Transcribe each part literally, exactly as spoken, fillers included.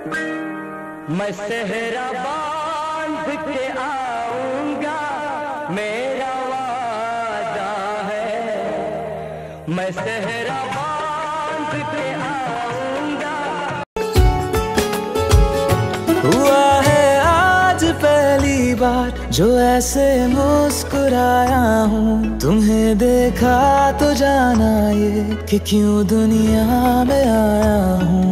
मैं सेहरा बांध के आऊंगा, मेरा वादा है। मैं सेहरा बांध के आऊंगा। हुआ है आज पहली बार जो ऐसे मुस्कुराया हूँ, तुम्हें देखा तो जाना ये कि क्यों दुनिया में आया हूँ।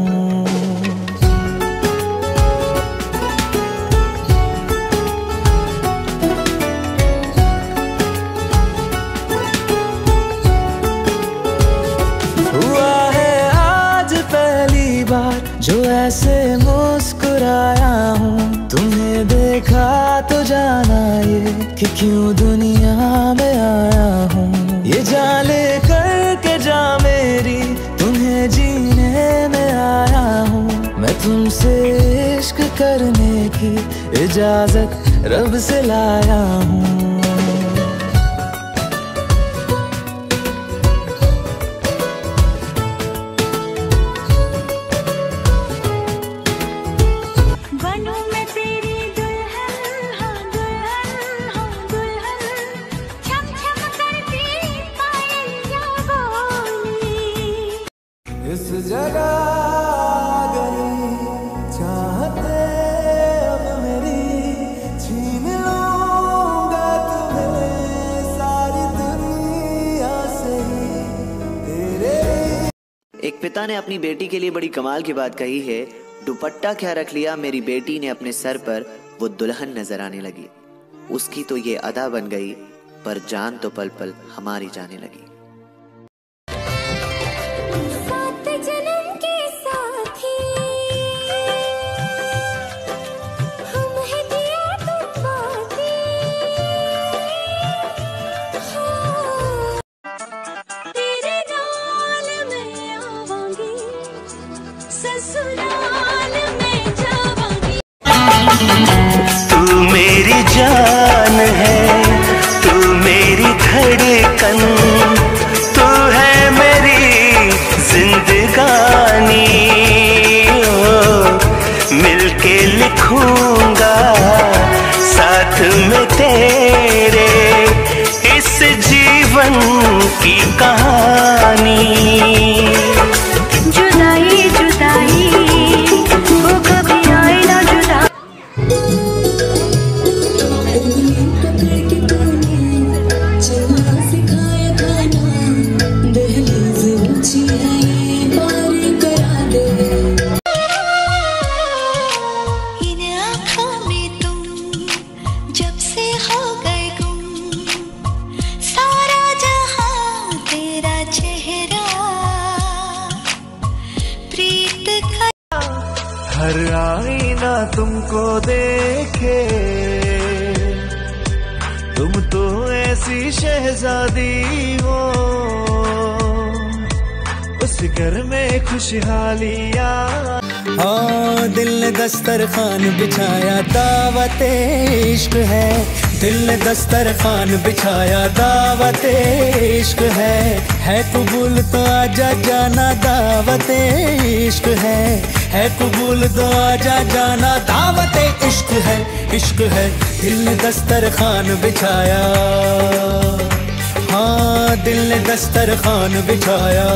जो ऐसे मुस्कुराया हूँ, तुम्हें देखा तो जाना ये कि क्यों दुनिया में आया हूँ। ये जान ले कर के जा मेरी, तुम्हें जीने में आया हूँ। मैं तुमसे इश्क करने की इजाजत रब से लाया हूँ। इस जगह गई चाहते अब मेरी, छीन लूंगा तुम्हें सारी दुनिया से ही तेरे। एक पिता ने अपनी बेटी के लिए बड़ी कमाल की बात कही है। दुपट्टा क्या रख लिया मेरी बेटी ने अपने सर पर, वो दुल्हन नजर आने लगी। उसकी तो ये अदा बन गई, पर जान तो पल पल हमारी जाने लगी। तू मेरी जान है, तू मेरी धड़कन, तू है मेरी जिंदगानी। ओ, मिलके लिखूंगा साथ में तेरे इस जीवन की कहानी। जुदाई जुदाई वो कभी आए ना जुदा। हर आईना तुमको देखे, तुम तो ऐसी शहजादी हो। उस घर में खुशहालियाँ। हाँ दिल ने दस्तरखान बिछाया, दावत इश्क है। दिल ने दस्तरखान बिछाया, दावत इश्क है। है कबूल तो आजा जाना, दावत इश्क है। है कबूल तो आजा जाना, दावत इश्क है, इश्क है। दिल ने दस्तरखान बिछाया, हाँ दिल ने दस्तरखान बिछाया।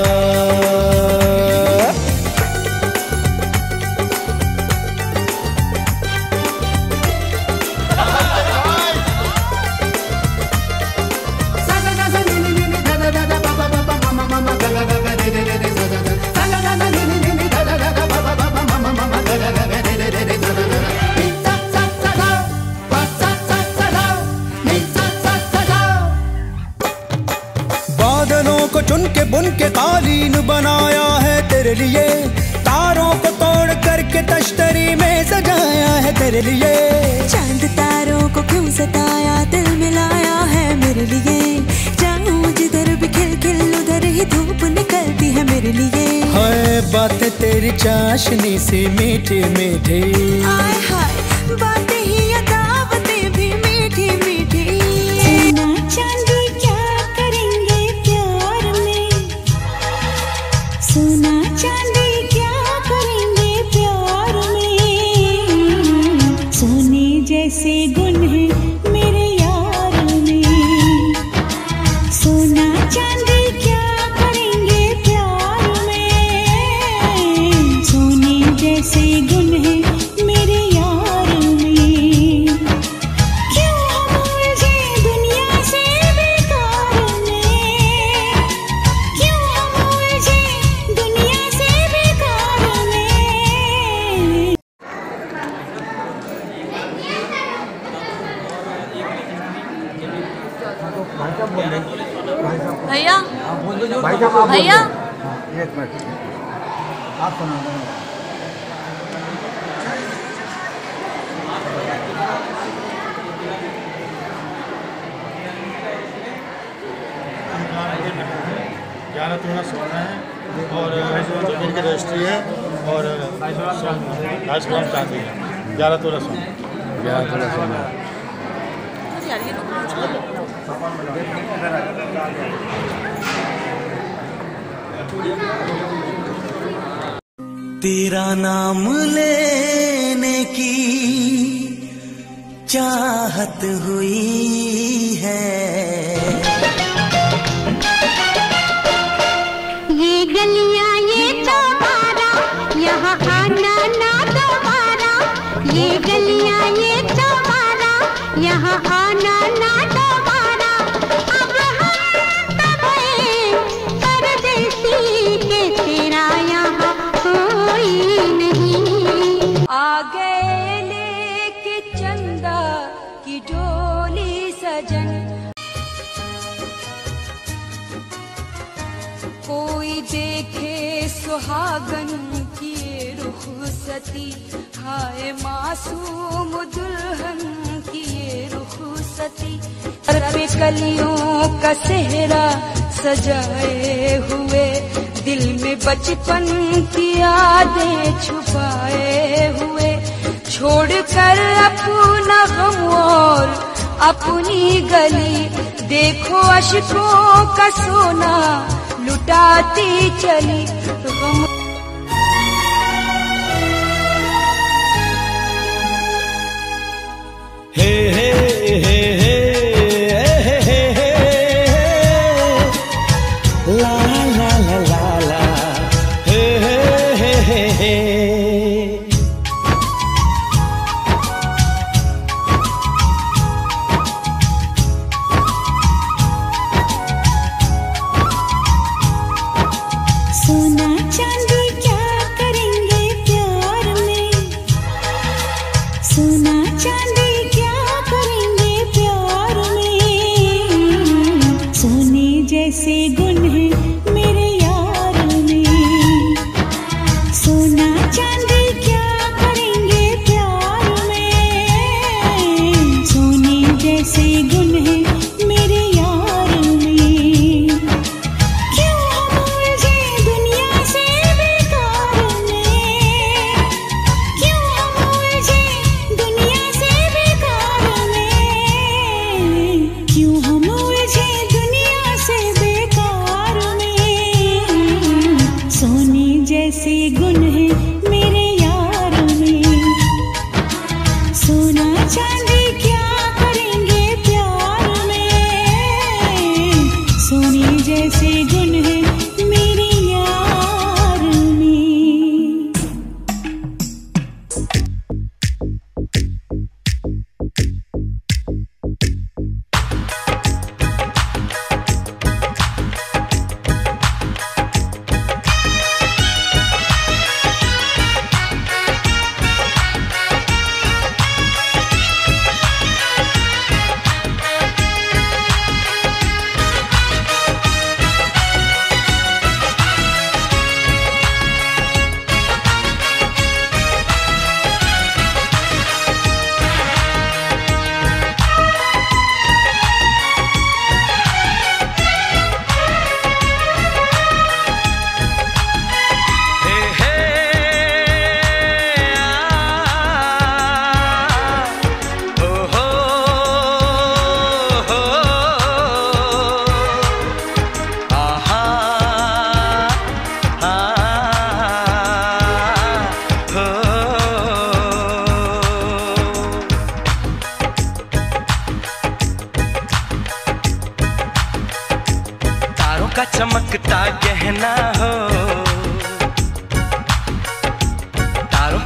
बादलों को चुन के बुन के कालीन बनाया है तेरे लिए। तारों को तोड़ करके तश्तरी में सजाया है तेरे लिए। चांद तारों को क्यों सताया, दिल मिलाया है मेरे लिए। जाऊं जिधर भी खिल खिल उधर ही धूप निकलती है मेरे लिए। हाय बातें तेरी चाशनी सी मीठी मीठी। आय हाय बातें ही अदावतें भी मीठी मीठी। सोना चांदी क्या करेंगे प्यार में, सोना चांदी क्या करेंगे प्यार में। जैसे गुण है मेरे यार में। सोना चांदी क्या करेंगे प्यार में, सोने जैसे गुण है मेरे यार में। क्यों हम उलझे दुनिया से बेकार में, क्यों हम उलझे दुनिया से बेकार में। भैया भैया एक मिनट आप सुना दो। ग्यारह तोला सोना है और जमीन की रजिस्ट्री है और ढाई ग्राम चांदी है। ग्यारह तोला सोना ग्यारह तोला सोना तेरा नाम लेने की चाहत हुई है, ये गलियां ये चौबारा यहाँ आना ना दोबारा, ये गलियां ये चौबारा यहाँ आना ना दोबारा। अब हम तब परदेसी के तेरा यहाँ कोई नहीं। आ गए लेके चंदा की डोली सजन, कोई देखे सुहागन की रुखसती, हाय मासूम दुल्हन की रुखसती। सर पे कलियों का सेहरा सजाए हुए, दिल में बचपन की यादें छुपाए हुए। छोड़ कर अपना गम और अपनी गली, देखो अश्कों का सोना लुटाती चली। गम हे हे हे हे हे हे हे ला ला ला ला ला हे हे हे हे हे। सोना चांदी क्या करेंगे प्यार में, सोना चांदी क्या करेंगे प्यार में। सोने जैसे गुण है मेरे यार में, सोना चांदी क्या करेंगे प्यार में। सोने जैसे गुण है मेरे यार में। क्यों हम उलझे दुनिया से बेकार में, क्यों हम उलझे दुनिया से बेकार में, क्यों हम उलझे दुनिया से बेकार में। सोने जैसे गुण है मेरे यार में, सोना चांदी क्या करेंगे प्यार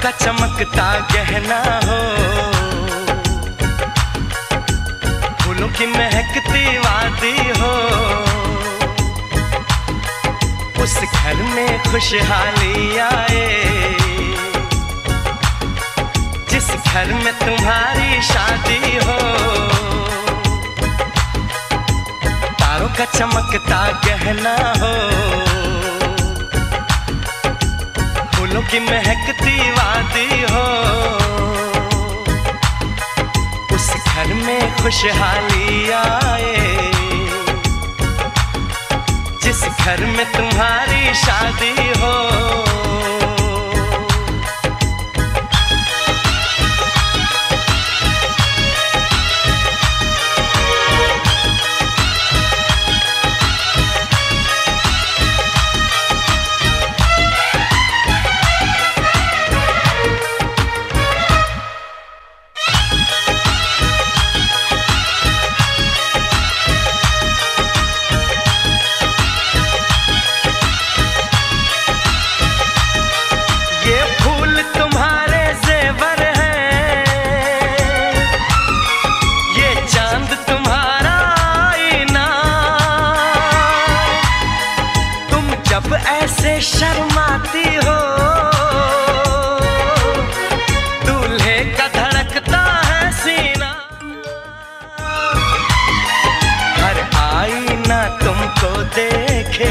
का चमकता गहना हो, फूलों की महकती वादी हो, उस घर में खुशहाली आए जिस घर में तुम्हारी शादी हो। तारों का चमकता गहना हो, फूलों की महकती वादी हो, उस घर में खुशहाली आए जिस घर में तुम्हारी शादी हो। ऐसे शर्माती हो, दूल्हे का धड़कता है सीना, हर आईना तुमको देखे,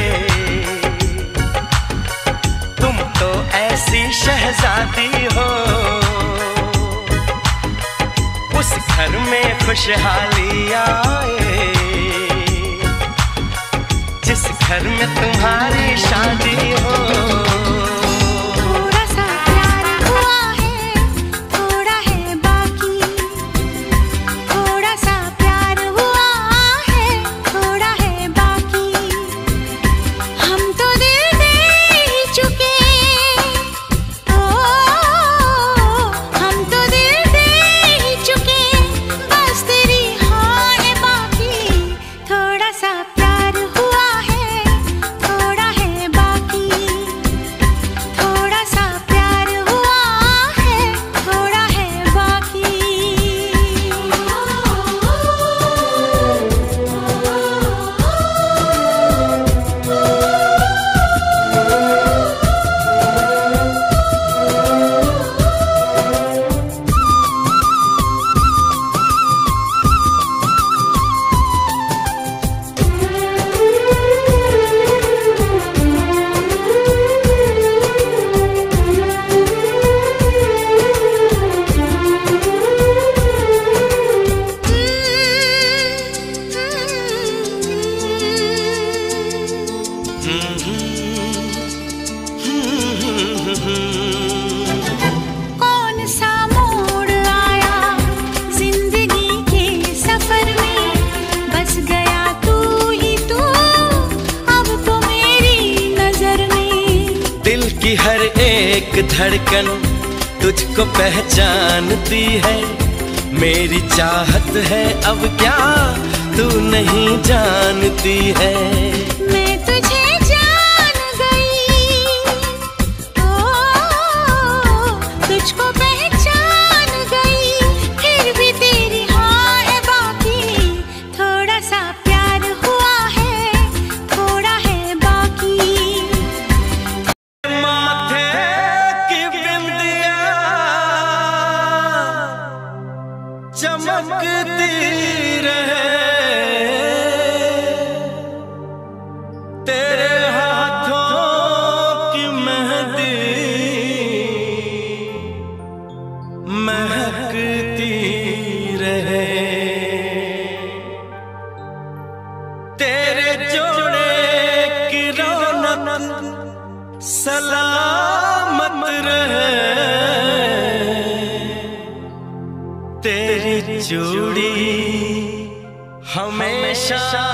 तुम तो ऐसी शहजादी हो। उस घर में खुशहाली आए जिस घर में तुम्हारी शादी हो। थोड़ा सा प्यार हुआ है, थोड़ा है बाकी, थोड़ा सा प्यार हुआ है, थोड़ा है बाकी, हम तो दिल दे ही चुके, ओ हम तो दिल दे ही चुके, बस तेरी हाँ है बाकी। थोड़ा सा प्यार हुआ थोड़ा है बाकी, थोड़ा सा प्यार हुआ है, थोड़ा है बाकी। कौन सा मोड़ आया जिंदगी के सफर में, बस गया तू ही तू अब तो मेरी नजर में। दिल की हर एक धड़कन तुझको पहचानती है, मेरी चाहत है अब क्या तू नहीं जानती है। मैं तुझे जान गई, ओ तुझको पहचान गई, फिर भी तेरी हाँ है बाकी। थोड़ा सा प्यार हुआ है, थोड़ा है बाकी। माथे की बिंदिया चमकती रहे, तेरे हाथों की मेहंदी महकती रहे, तेरे जोड़े की रौनक सलामत रहे, तेरी जोड़ी हमेशा